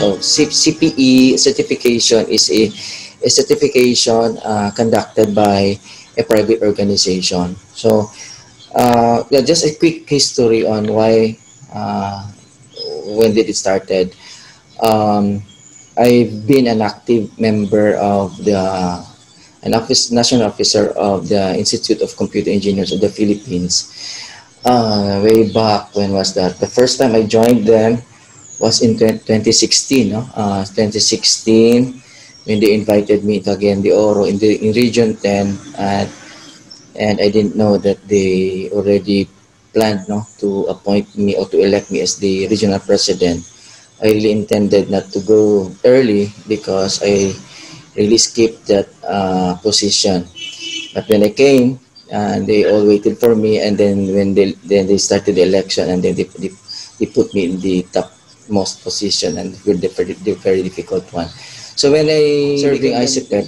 So CpE certification is a certification conducted by a private organization. So yeah, just a quick history on why, when did it started. I've been an active member of national officer of the Institute of Computer Engineers of the Philippines. Way back, when was that? The first time I joined them was in 2016, no? 2016, when they invited me to again the Oro in Region 10, and I didn't know that they already planned, no, to appoint me or to elect me as the regional president. I really intended not to go early because I really skipped that position. But when I came, they all waited for me, and then when they started the election, and then they put me in the top most position, and with the very difficult one. So when I serving ICPEP,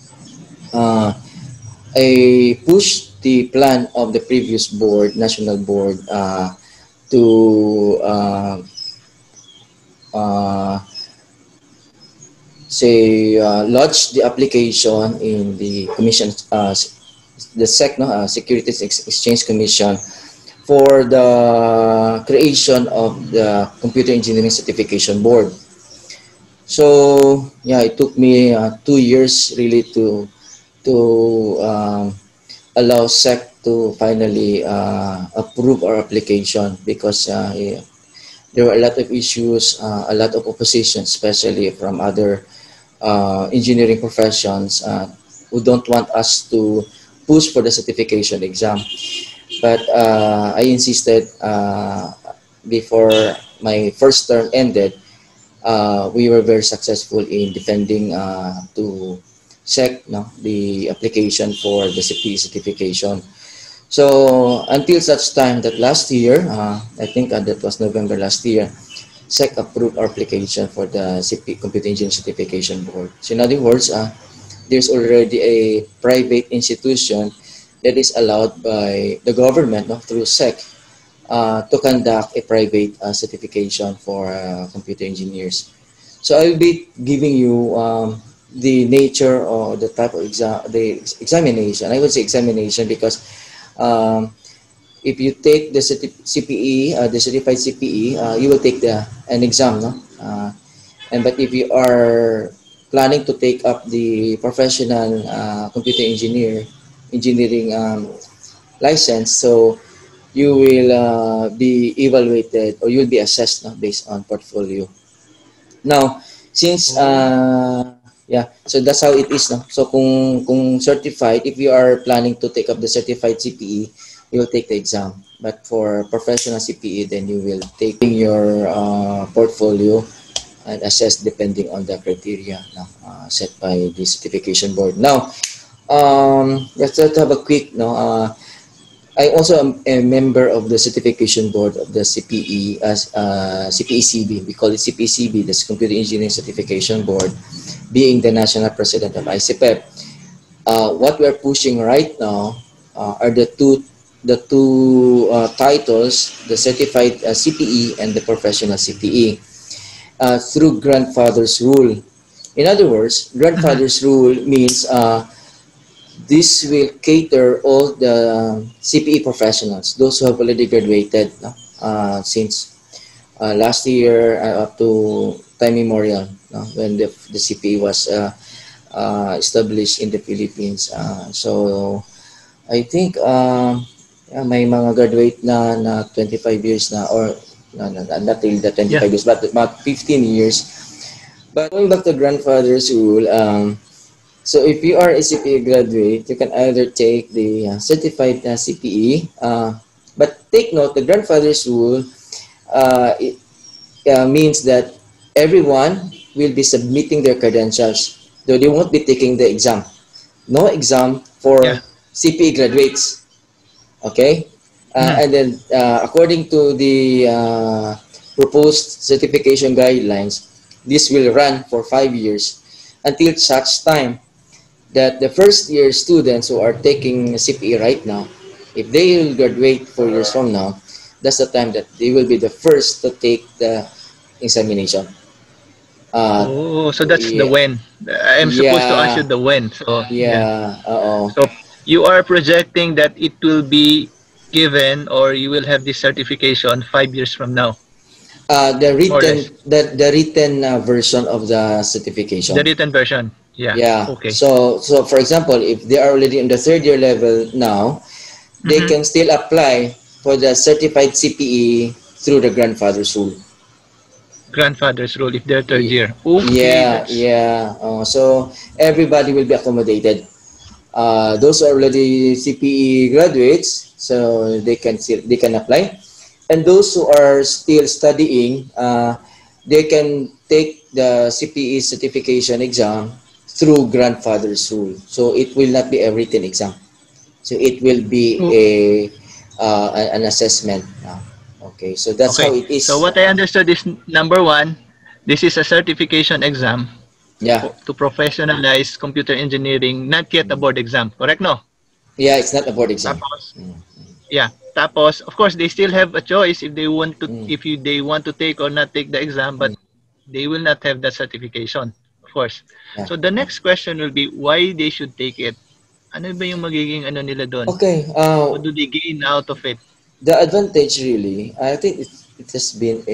I pushed the plan of the previous board, national board, to lodge the application in the commission, the SEC, no, Securities Exchange Commission, for the creation of the Computer Engineering Certification Board. So yeah, it took me 2 years really to allow SEC to finally approve our application, because there were a lot of issues, a lot of opposition, especially from other engineering professions who don't want us to push for the certification exam. But I insisted, before my first term ended. We were very successful in defending to SEC, no, the application for the CpE certification. So until such time that last year, I think that was November last year, SEC approved our application for the CpE Computer Engineering Certification Board. So in other words, there's already a private institution that is allowed by the government, no, through SEC, to conduct a private certification for computer engineers. So I will be giving you the nature or the type of examination. I would say examination because if you take the CpE, the certified CpE, you will take an exam, no? But if you are planning to take up the professional computer engineering license, so you will be evaluated, or you'll be assessed, no, based on portfolio. Now, since yeah, so that's how it is, no. So kung certified, if you are planning to take up the certified CpE, you will take the exam. But for professional CpE, then you will take your portfolio and assess depending on the criteria, no, set by the certification board. Now, let's have a quick, no. I also am a member of the certification board of the CpE as CpE-CB. We call it CpE-CB, the Computer Engineering Certification Board, being the national president of ICPEP. What we are pushing right now are the two titles, the certified CpE and the professional CpE, through grandfather's rule. In other words, grandfather's rule means this will cater all the CpE professionals, those who have already graduated, no? Since last year up to time immemorial, no? When the CpE was established in the Philippines. So I think yeah, may mga graduate na 25 years na, or not really the 25 years, but about 15 years. But going back to grandfather's rule, so if you are a CpE graduate, you can either take the certified CpE, but take note, the grandfather's rule means that everyone will be submitting their credentials, though they won't be taking the exam. No exam for CpE graduates. Okay? And then according to the proposed certification guidelines, this will run for 5 years until such time that the first year students who are taking CpE right now, if they will graduate 4 years from now, that's the time that they will be the first to take the examination. So that's the Yeah, when. I'm supposed to ask you yeah, the when. So yeah. yeah, oo. So you are projecting that it will be given or you will have this certification 5 years from now, The more or less. written version of the The certification. written version. Yeah. Yeah. Okay. So for example, if they are already in the third year level now, they Mm-hmm. can still apply for the certified CPE through the grandfather's rule. Grandfather's rule if they're third Y- year. Okay, Yeah, that's yeah. So everybody will be accommodated. Those who are already CPE graduates, so they can apply, and those who are still studying, they can take the CPE certification exam through grandfather's rule. So it will not be a written exam. So it will be oh, an assessment. Okay, so that's how okay. it So is. what I understood is number one, this is a certification exam Yeah, to professionalize computer engineering, not yet a board exam. Correct, no? yeah, it's not a board exam. Tapos, Mm. yeah. Tapos, of course, they still have a choice if they want to, Mm. if you, they want to take or not take the exam, but Mm. they will not have that certification, of course. Yeah. So the next question will be why they should take it. Ano ba yung magiging ano nila doon? Okay. What do they gain out of it? The advantage really, I think it has been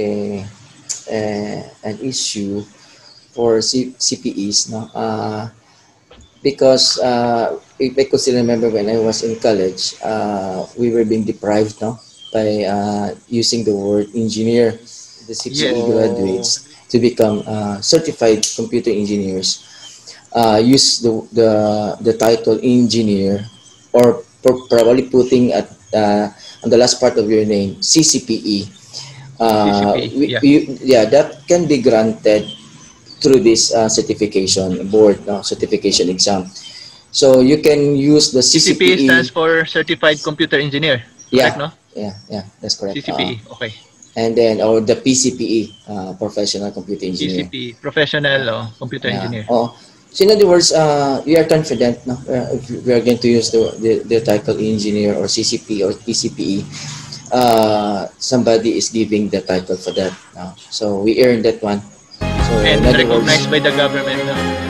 an issue for CPEs, no? Because if I could still remember when I was in college, we were being deprived, no, by using the word engineer, the CPE Yes. graduates to become certified computer engineers. Use the title engineer, or probably putting at on the last part of your name CCPE. CCP. Yeah. Yeah, that can be granted through this certification board, no, certification exam. So you can use the CCP stands CCPE. for Certified Computer Engineer. Correct, Yeah, no? yeah, that's correct. CCPE. Okay. And then, or the PCPE, professional computer engineer. PCP. Professional Computer Yeah. Engineer. Oh, so in other words, we are confident, no, if we are going to use the title engineer or CCP or PCPE. Somebody is giving the title for that. No? So we earn that one. So in And other words, recognized by the government. No?